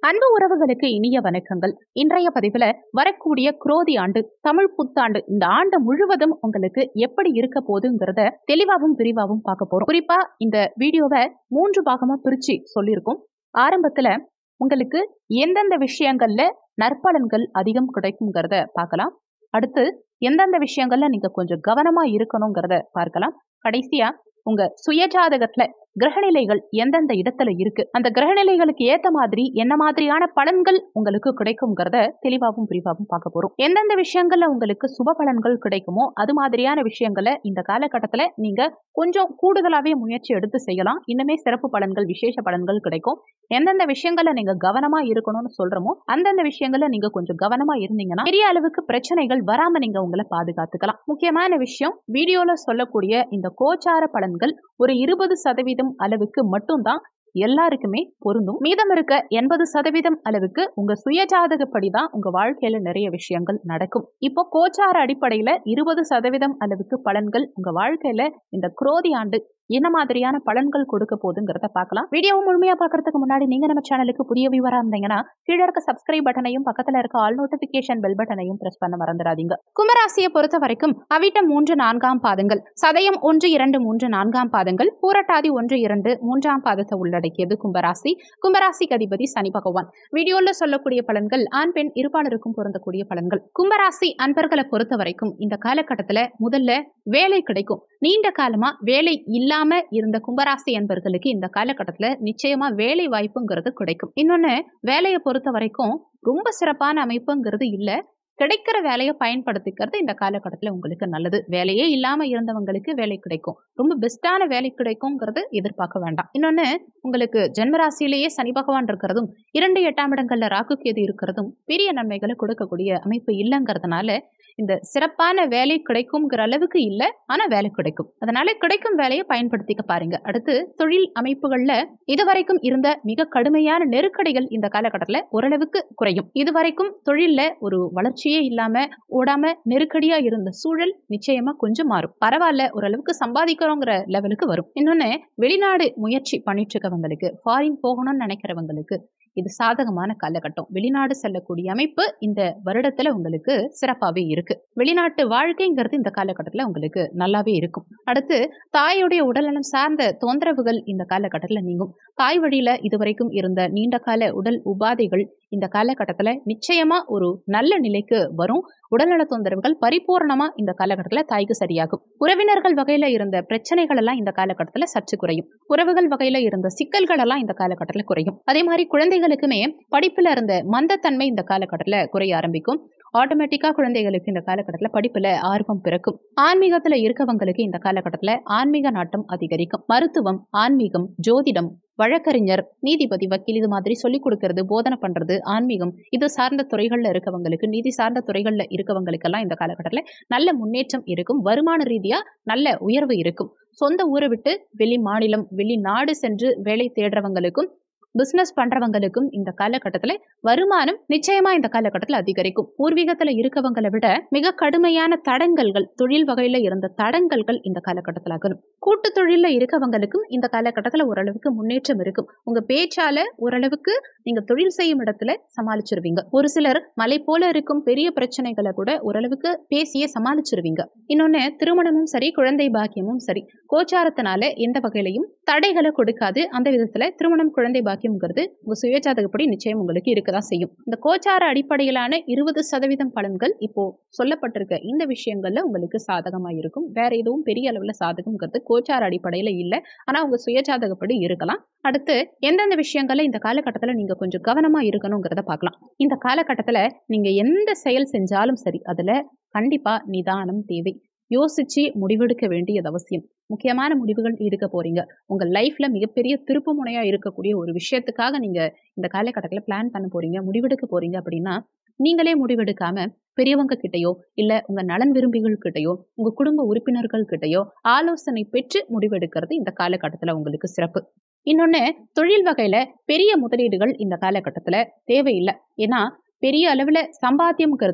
அன்பு உறவுகளுக்கு இனிய வணக்கங்கள். இன்றைய பதிவுல வரக்கூடிய குரோதி ஆண்டு, தமிழ் புத்தாண்டு, இந்த ஆண்டு முழுவதும் உங்களுக்கு எப்படி இருக்க போகுதுங்கிறத தெளிவாகவும் விரிவாகவும் பார்க்க போறோம். குறிப்பா இந்த வீடியோவை 3 பாகமா பிரிச்சு சொல்லியிருக்கோம். ஆரம்பத்துல உங்களுக்கு எந்தெந்த விஷயங்கள்ல நற்பலன்கள் அதிகம் கிடைக்குங்கிறத பார்க்கலாம். அடுத்து எந்தெந்த விஷயங்கள்ல நீங்க கொஞ்சம் கவனமா இருக்கணுங்கிறத பார்க்கலாம். கடைசியா உங்க சுயஜாதகத்துல கிரகநிலைகள் எந்தெந்த இடத்துல இருக்கு, அந்த கிரகநிலைகளுக்கு ஏத்த மாதிரி என்ன மாதிரியான பலன்கள் உங்களுக்கு கிடைக்கும்ங்கிறத தெளிவாகவும் விரிவாகவும் பார்க்க போறோம். எந்தெந்த விஷயங்கள்ல உங்களுக்கு சுப பலன்கள் கிடைக்குமோ அது மாதிரியான விஷயங்களை இந்த காலகட்டத்துல நீங்க கொஞ்சம் கூடுதலாவே முயற்சி எடுத்து செய்யலாம். இன்னுமே சிறப்பு பலன்கள், விசேஷ பலன்கள் கிடைக்கும். எந்தெந்த விஷயங்கள்ல நீங்க கவனமா இருக்கணும்னு சொல்றோமோ அந்தந்த விஷயங்கள்ல நீங்க கொஞ்சம் கவனமா இருந்தீங்கன்னா பெரிய அளவுக்கு பிரச்சனைகள் வராம நீங்க உங்களை பாதுகாத்துக்கலாம். முக்கியமான விஷயம், வீடியோல சொல்லக்கூடிய இந்த கோச்சார பலன்கள் ஒரு 20% அளவுக்கு மட்டும்தான் எல்லாருக்குமே பொருந்தும். மீதம் இருக்க 80% அளவுக்கு உங்க சுயஜாதகப்படி தான் உங்க வாழ்க்கையில நிறைய விஷயங்கள் நடக்கும். இப்போ கோச்சார அடிப்படையில 20% அளவுக்கு பலன்கள் உங்க வாழ்க்கையில இந்த குரோதி ஆண்டு என்ன மாதிரியான பலன்கள் கொடுக்க போகுதுங்கிறத பார்க்கலாம். வீடியோவை முழுமையா பார்க்கறதுக்கு முன்னாடி நீங்க நம்ம சேனலுக்கு புதிய வியூவரா இருந்தீங்கன்னா கீழே இருக்க சப்ஸ்கிரைப் பட்டனையும் பக்கத்துல இருக்க ஆல் நோட்டிபிகேஷன் பெல் பட்டனையும் பிரஸ் பண்ண மறந்துடாதீங்க. கும்பராசியை பொறுத்த வரைக்கும் அவிட்டம் 3, 4ஆம் பாதங்கள், சதயம் 1, 2, 3, 4ஆம் பாதங்கள், பூரட்டாதி 1, 2, 3ஆம் பாதத்தை உள்ளடக்கியது கும்பராசி. கும்பராசிக்கு அதிபதி சனி பகவான். வீடியோல சொல்லக்கூடிய பலன்கள் ஆண் பெண் இருபாலருக்கும் பொருந்தக்கூடிய பலன்கள். கும்பராசி அன்பர்களை பொறுத்த வரைக்கும் இந்த காலகட்டத்துல முதல்ல வேலை கிடைக்கும். நீண்ட காலமா வேலை இல்லாம இருந்த கும்பராசி அன்பர்களுக்கு இந்த காலகட்டத்துல நிச்சயமா வேலை வாய்ப்புங்கிறது கிடைக்கும். இன்னொன்னு, வேலையை பொறுத்த வரைக்கும் ரொம்ப சிறப்பான அமைப்புங்கிறது இல்ல. கிடைக்கிற வேலையை பயன்படுத்திக்கிறது இந்த காலகட்டத்தில் உங்களுக்கு நல்லது. வேலையே இல்லாம இருந்தவங்களுக்கு வேலை கிடைக்கும். ரொம்ப பெஸ்டான வேலை கிடைக்கும்ங்கிறது எதிர்பார்க்க வேண்டாம். இன்னொன்னு, உங்களுக்கு ஜென்மராசியிலேயே சனி பகவான் இருக்கிறதும் 2, 8ஆம் இடங்கள்ல ராகு கேது இருக்கிறதும் பெரிய நன்மைகளை கொடுக்கக்கூடிய அமைப்பு இல்லைங்கிறதுனால இந்த சிறப்பான வேலை கிடைக்கும்ங்கிற அளவுக்கு இல்ல, ஆனா வேலை கிடைக்கும். அதனால கிடைக்கும் வேலையை பயன்படுத்திக்க பாருங்க. அடுத்து தொழில் அமைப்புகள்ல இதுவரைக்கும் இருந்த மிக கடுமையான நெருக்கடிகள் இந்த காலகட்டத்துல ஓரளவுக்கு குறையும். இதுவரைக்கும் தொழில்ல ஒரு வளர்ச்சியே இல்லாம ஓடாம நெருக்கடியா இருந்த சூழல் நிச்சயமா கொஞ்சம் மாறும். பரவாயில்ல, ஓரளவுக்கு சம்பாதிக்கிறோங்கிற லெவலுக்கு வரும். இன்னொன்னு, வெளிநாடு முயற்சி பண்ணிட்டு இருக்கவங்களுக்கு, ஃபாரின் போகணும்னு நினைக்கிறவங்களுக்கு இது சாதகமான காலகட்டம். வெளிநாடு செல்லக்கூடிய அமைப்பு இந்த வருடத்துல உங்களுக்கு சிறப்பாவே இருக்கு. வெளிநாட்டு வாழ்க்கைங்கிறது இந்த காலகட்டத்துல உங்களுக்கு நல்லாவே இருக்கும். அடுத்து, தாயுடைய உடல்நலம் சார்ந்த தொந்தரவுகள் இந்த காலகட்டத்துல நீங்கும். தாய் வழியில இதுவரைக்கும் இருந்த நீண்ட கால உடல் உபாதைகள் இந்த காலகட்டத்துல நிச்சயமா ஒரு நல்ல நிலைக்கு வரும். உடல்நல தொந்தரவுகள் பரிபூர்ணமா இந்த காலகட்டத்துல தாய்க்கு சரியாகும். உறவினர்கள் வகையில இருந்த பிரச்சனைகள் எல்லாம் இந்த காலகட்டத்துல சற்று குறையும். உறவுகள் வகையில இருந்த சிக்கல்கள் எல்லாம் இந்த காலகட்டத்துல குறையும். அதே மாதிரி குழந்தைகளுக்குமே படிப்புல இருந்த மந்தத்தன்மை இந்த காலகட்டத்துல குறைய ஆரம்பிக்கும். ஆட்டோமேட்டிக்கா குழந்தைகளுக்கு இந்த காலகட்டத்துல படிப்புல ஆர்வம் பிறக்கும். ஆன்மீகத்துல இருக்கவங்களுக்கு இந்த காலகட்டத்துல ஆன்மீக நாட்டம் அதிகரிக்கும். மருத்துவம், ஆன்மீகம், ஜோதிடம், வழக்கறிஞர், நீதிபதி, வக்கீல் இது மாதிரி சொல்லிக் கொடுக்கறது, போதனை பண்றது, ஆன்மீகம் இது சார்ந்த துறைகள்ல இருக்கவங்களுக்கு, நீதி சார்ந்த துறைகள்ல இருக்கவங்களுக்கெல்லாம் இந்த காலகட்டத்துல நல்ல முன்னேற்றம் இருக்கும். வருமான ரீதியா நல்ல உயர்வு இருக்கும். சொந்த ஊரை விட்டு வெளி மாநிலம், வெளிநாடு சென்று வேலை தேடுறவங்களுக்கும், பிசினஸ் பண்றவங்களுக்கும் இந்த காலகட்டத்துல வருமானம் நிச்சயமா இந்த காலகட்டத்துல அதிகரிக்கும். பூர்வீகத்துல இருக்கவங்களை விட மிக கடுமையான தடங்கல்கள், தொழில் வகையில இருந்த தடங்கல்கள் இந்த காலகட்டத்தில் ஆகணும். கூட்டு தொழில இருக்கவங்களுக்கும் இந்த காலகட்டத்துல ஓரளவுக்கு முன்னேற்றம் இருக்கும். உங்க பேச்சால ஓரளவுக்கு நீங்க தொழில் செய்யும் இடத்துல சமாளிச்சிருவீங்க. ஒரு சிலர் மலை போல இருக்கும் பெரிய பிரச்சனைகளை கூட ஓரளவுக்கு பேசியே சமாளிச்சிருவீங்க. இன்னொன்னு, திருமணமும் சரி, குழந்தை பாக்கியமும் சரி, கோச்சாரத்தினால எந்த வகையிலையும் தடைகளை கொடுக்காது. அந்த விதத்துல திருமணம், குழந்தை பாக்கியம்ங்கிறது உங்க சுயஜாதகப்படி நிச்சயம் உங்களுக்கு இருக்கதான் செய்யும். இந்த கோச்சார அடிப்படையிலான 20% பலன்கள் இப்போ சொல்லப்பட்டிருக்க இந்த விஷயங்கள்ல உங்களுக்கு சாதகமா இருக்கும். வேற எதுவும் பெரிய அளவுல சாதகம்ங்கிறது கோச்சார அடிப்படையில இல்ல, ஆனா உங்க சுயஜாதகப்படி இருக்கலாம். அடுத்து, எந்தெந்த விஷயங்கள்ல இந்த காலகட்டத்துல நீங்க கொஞ்சம் கவனமா இருக்கணுங்கிறத பார்க்கலாம். இந்த காலகட்டத்துல நீங்க எந்த செயல் செஞ்சாலும் சரி, அதுல கண்டிப்பா நிதானம் தேவை. யோசிச்சு முடிவெடுக்க வேண்டியது அவசியம். முக்கியமான முடிவுகள் எடுக்க போறீங்க. உங்க லைஃப்ல மிகப்பெரிய திருப்பு முனையா இருக்கக்கூடிய ஒரு விஷயத்துக்காக நீங்க இந்த காலகட்டத்துல பிளான் பண்ண போறீங்க, முடிவெடுக்க போறீங்க அப்படின்னா, நீங்களே முடிவெடுக்காம பெரியவங்க கிட்டயோ, இல்ல உங்க நலன் விரும்பிகள் கிட்டயோ, உங்க குடும்ப உறுப்பினர்கள் கிட்டயோ ஆலோசனை பெற்று முடிவெடுக்கிறது இந்த காலகட்டத்துல உங்களுக்கு சிறப்பு. இன்னொன்னு, தொழில் வகையில பெரிய முதலீடுகள் இந்த காலகட்டத்துல தேவையில்லை. ஏன்னா பெரிய அளவுல சம்பாத்தியம்ங்கிறது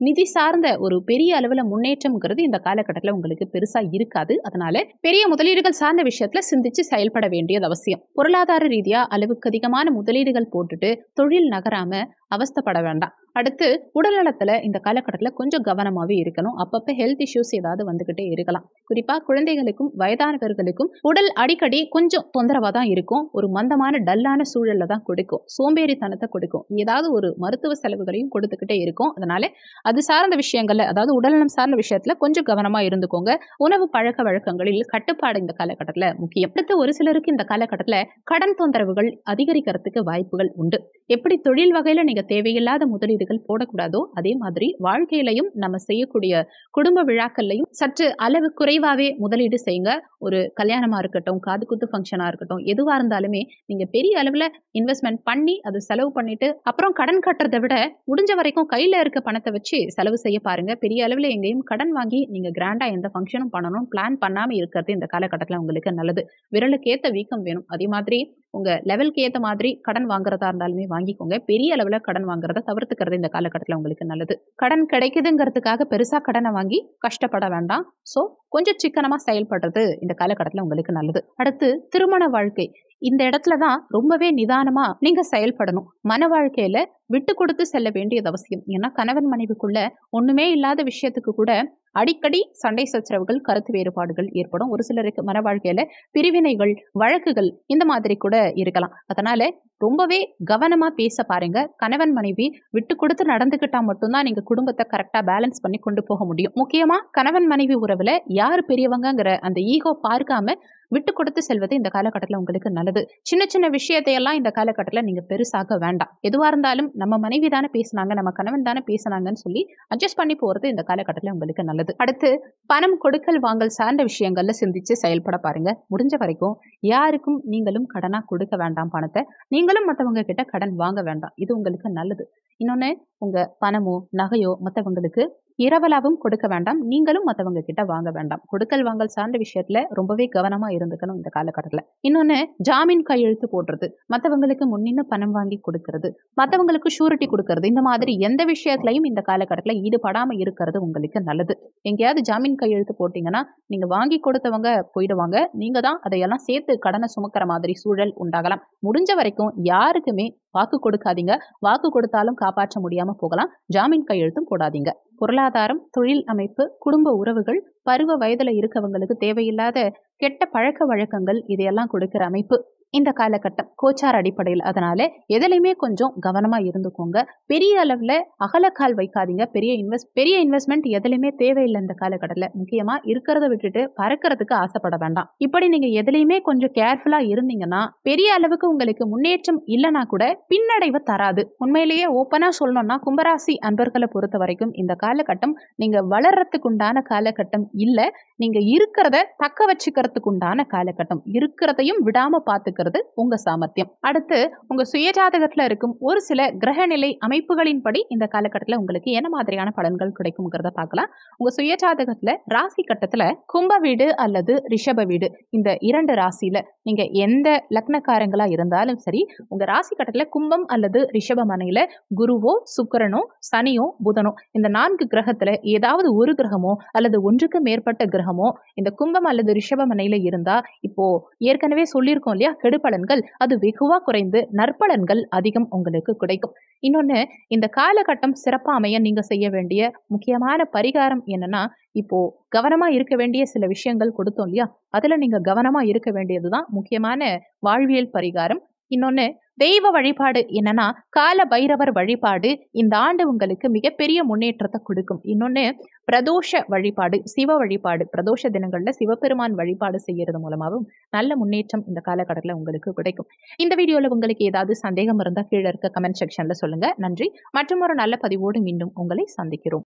நிதி சார்ந்த ஒரு பெரிய அளவுல முன்னேற்றம்ங்கிறது இந்த காலகட்டத்தில் உங்களுக்கு பெருசா இருக்காது. அதனால பெரிய முதலீடுகள் சார்ந்த விஷயத்துல சிந்திச்சு செயல்பட வேண்டியது அவசியம். பொருளாதார ரீதியா அளவுக்கு அதிகமான முதலீடுகள் போட்டுட்டு தொழில் நகராம அவஸ்தைப்பட வேண்டாம். அடுத்து உடல் நலத்துல இந்த காலகட்டத்தில் கொஞ்சம் கவனமாவே இருக்கணும். அப்பப்ப ஹெல்த் இஷ்யூஸ் ஏதாவது வந்துகிட்டே இருக்கலாம். குறிப்பா குழந்தைகளுக்கும் வயதானவர்களுக்கும் உடல் அடிக்கடி கொஞ்சம் தொந்தரவா தான் இருக்கும். ஒரு மந்தமான டல்லான சூழல்ல தான் கொடுக்கும். சோம்பேறித்தனத்தை கொடுக்கும். ஏதாவது ஒரு மருத்துவ செலவுகளையும் கொடுத்துக்கிட்டே இருக்கும். அதனால அது சார்ந்த விஷயங்கள்ல, அதாவது உடல்நலம் சார்ந்த விஷயத்துல கொஞ்சம் கவனமா இருந்துக்கோங்க. உணவு பழக்க வழக்கங்களில் கட்டுப்பாடு இந்த காலகட்டத்தில் முக்கியம். அடுத்து ஒரு சிலருக்கு இந்த காலகட்டத்தில் கடன் தொந்தரவுகள் அதிகரிக்கிறதுக்கு வாய்ப்புகள் உண்டு. எப்படி தொழில் வகையில நீங்க தேவையில்லாத முதலீடுகள் போடக்கூடாதோ அதே மாதிரி வாழ்க்கையிலையும் நம்ம செய்யக்கூடிய குடும்ப விழாக்கள்லையும் சற்று அளவு குறைவாவே முதலீடு செய்யுங்க. ஒரு கல்யாணமா இருக்கட்டும், காது குத்து ஃபங்க்ஷனா இருக்கட்டும், எதுவா இருந்தாலுமே நீங்க பெரிய அளவுல இன்வெஸ்ட்மெண்ட் பண்ணி அது செலவு பண்ணிட்டு அப்புறம் கடன் கட்டுறதை விட முடிஞ்ச வரைக்கும் கையில இருக்க பணத்தை வச்சு செலவு செய்ய பாருங்க. பெரிய அளவுல எங்கேயும் கடன் வாங்கி நீங்க கிராண்டா எந்த ஃபங்க்ஷனும் பண்ணணும் பிளான் பண்ணாம இருக்கிறது இந்த காலகட்டத்தில் உங்களுக்கு நல்லது. விரலுக்கு ஏத்த வீக்கம் வேணும். அதே மாதிரி உங்க லெவலுக்கு ஏத்த மாதிரி கடன் வாங்குறதா இருந்தாலுமே வாங்கிக்கோங்க. பெரிய அளவுல கடன் வாங்குறத தவிர்த்துக்கிறது இந்த காலகட்டத்தில் உங்களுக்கு நல்லது. கடன் கிடைக்குதுங்கிறதுக்காக பெருசா கடனை வாங்கி கஷ்டப்பட வேண்டாம். சோ கொஞ்சம் சிக்கனமா செயல்படுறது இந்த காலகட்டத்தில் உங்களுக்கு நல்லது. அடுத்து திருமண வாழ்க்கை. இந்த இடத்துல தான் ரொம்பவே நிதானமா நீங்க செயல்படணும். மன வாழ்க்கையில விட்டு கொடுத்து செல்ல வேண்டியது அவசியம். ஏன்னா கணவன் மனைவிக்குள்ள ஒண்ணுமே இல்லாத விஷயத்துக்கு கூட அடிக்கடி சண்டை சச்சரவுகள், கருத்து வேறுபாடுகள் ஏற்படும். ஒரு சிலருக்கு மன வாழ்க்கையில பிரிவினைகள், வழக்குகள் இந்த மாதிரி கூட இருக்கலாம். அதனால ரொம்பவே கவனமா பேச பாருங்க. கணவன் மனைவி விட்டு கொடுத்து நடந்துக்கிட்டா மட்டும்தான் நீங்க குடும்பத்தை கரெக்டா பேலன்ஸ் பண்ணி கொண்டு போக முடியும். முக்கியமா கணவன் மனைவி உறவுல யார் பெரியவங்கிற அந்த ஈகோ பார்க்காம விட்டு கொடுத்து செல்வது இந்த காலகட்டத்தில் உங்களுக்கு நல்லது. சின்ன சின்ன விஷயத்தையெல்லாம் இந்த காலகட்டத்தில் நீங்க பெருசாக வேண்டாம். எதுவா இருந்தாலும் நம்ம மனைவி தானே பேசினாங்க, நம்ம கணவன் தானே பேசினாங்கன்னு சொல்லி அட்ஜஸ்ட் பண்ணி போறது இந்த காலகட்டத்தில் உங்களுக்கு நல்லது. அடுத்து பணம் கொடுக்கல் வாங்கல் சார்ந்த விஷயங்கள்ல சிந்திச்சு செயல்பட பாருங்க. முடிஞ்ச வரைக்கும் யாருக்கும் நீங்களும் கடனா கொடுக்க வேண்டாம். பணத்தை நீங்களும் மற்றவங்க கிட்ட கடன் வாங்க வேண்டாம். இது உங்களுக்கு நல்லது. இன்னொன்னு, உங்க பணமோ நகையோ மற்றவங்களுக்கு இரவலாவும் கொடுக்க வேண்டாம். நீங்களும் மற்றவங்க கிட்ட வாங்க வேண்டாம். கொடுக்கல் வாங்கல் சார்ந்த விஷயத்துல ரொம்பவே கவனமா இருந்துக்கணும் இந்த காலகட்டத்தில். இன்னொன்னு, ஜாமீன் கையெழுத்து போடுறது, மற்றவங்களுக்கு முன்னின்னு பணம் வாங்கி கொடுக்கறது, மற்றவங்களுக்கு ஷூரிட்டி கொடுக்கறது, இந்த மாதிரி எந்த விஷயத்திலையும் இந்த காலகட்டத்தில் ஈடுபடாம இருக்கிறது உங்களுக்கு நல்லது. எங்கேயாவது ஜாமீன் கையெழுத்து போட்டீங்கன்னா நீங்க வாங்கி கொடுத்தவங்க போயிடுவாங்க. நீங்க தான் அதையெல்லாம் சேர்த்து கடனை சுமக்கிற மாதிரி சூழல் உண்டாகலாம். முடிஞ்ச வரைக்கும் யாருக்குமே வாக்கு கொடுக்காதீங்க. வாக்கு கொடுத்தாலும் காப்பாற்ற முடியாம போகலாம். ஜாமீன் கையெழுத்தும் போடாதீங்க. பொருளாதாரம், தொழில் அமைப்பு, குடும்ப உறவுகள், பருவ வயதுல இருக்கவங்களுக்கு தேவையில்லாத கெட்ட பழக்க வழக்கங்கள் இதையெல்லாம் கொடுக்கிற அமைப்பு இந்த காலகட்டம் கோச்சார் அடிப்படையில். அதனால எதுலையுமே கொஞ்சம் கவனமா இருந்துக்கோங்க. பெரிய அளவுல அகலக்கால் வைக்காதீங்க. பெரிய இன்வெஸ்ட்மெண்ட் எதுலையுமே தேவையில்லை இந்த காலகட்டத்தில். முக்கியமா இருக்கிறத விட்டுட்டு பறக்கிறதுக்கு ஆசைப்பட வேண்டாம். இப்படி நீங்க எதுலையுமே கொஞ்சம் கேர்ஃபுல்லா இருந்தீங்கன்னா பெரிய அளவுக்கு உங்களுக்கு முன்னேற்றம் இல்லைன்னா கூட பின்னடைவு தராது. உண்மையிலேயே ஓப்பனா சொல்லணும்னா கும்பராசி அன்பர்களை பொறுத்த வரைக்கும் இந்த காலகட்டம் நீங்க வளர்றதுக்கு உண்டான காலகட்டம் இல்ல. நீங்க இருக்கிறத தக்க வச்சுக்கிறதுக்கு உண்டான காலகட்டம். இருக்கிறதையும் விடாம பார்த்துக்கிறது உங்க சாமர்த்தியம். அடுத்து உங்க சுயஜாதகத்துல இருக்கும் ஒரு சில கிரகநிலை அமைப்புகளின்படி இந்த காலகட்டத்தில் உங்களுக்கு என்ன மாதிரியான பலன்கள் கிடைக்கும்ங்கிறத பார்க்கலாம். உங்க சுயஜாதகத்துல ராசி கட்டத்துல கும்ப வீடு அல்லது ரிஷப வீடு, இந்த இரண்டு ராசியில நீங்க எந்த லக்னக்காரங்களா இருந்தாலும் சரி, உங்க ராசி கட்டத்துல கும்பம் அல்லது ரிஷப மனையில குருவோ சுக்கிரனோ சனியோ புதனோ இந்த 4 கிரகத்துல ஏதாவது ஒரு கிரகமோ அல்லது ஒன்றுக்கு மேற்பட்ட கிரகமோ இந்த கும்பம் அல்லது ரிஷப மனையில இருந்தா, இப்போ ஏற்கனவே சொல்லியிருக்கோம் இல்லையா, கெடுபலன்கள் அது வெகுவா குறைந்து நற்பலன்கள் அதிகம் உங்களுக்கு கிடைக்கும். இன்னொன்னு, இந்த காலகட்டம் சிறப்பா அமைய நீங்க செய்ய வேண்டிய முக்கியமான பரிகாரம் என்னன்னா, இப்போ கவனமா இருக்க வேண்டிய சில விஷயங்கள் கொடுத்தோம் இல்லையா, அதுல நீங்க கவனமா இருக்க வேண்டியதுதான் முக்கியமான வாழ்வியல் பரிகாரம். இன்னொன்னு, தெய்வ வழிபாடு என்னன்னா கால பைரவர் வழிபாடு இந்த ஆண்டு உங்களுக்கு மிகப்பெரிய முன்னேற்றத்தை கொடுக்கும். இன்னொன்னு, பிரதோஷ வழிபாடு, சிவ வழிபாடு, பிரதோஷ தினங்கள்ல சிவபெருமான் வழிபாடு செய்யறது மூலமாகவும் நல்ல முன்னேற்றம் இந்த காலகட்டத்தில் உங்களுக்கு கிடைக்கும். இந்த வீடியோல உங்களுக்கு ஏதாவது சந்தேகம் இருந்தா கீழே இருக்க கமெண்ட் செக்ஷன்ல சொல்லுங்க. நன்றி. மற்றும் ஒரு நல்ல பதிவோடு மீண்டும் உங்களை சந்திக்கிறோம்.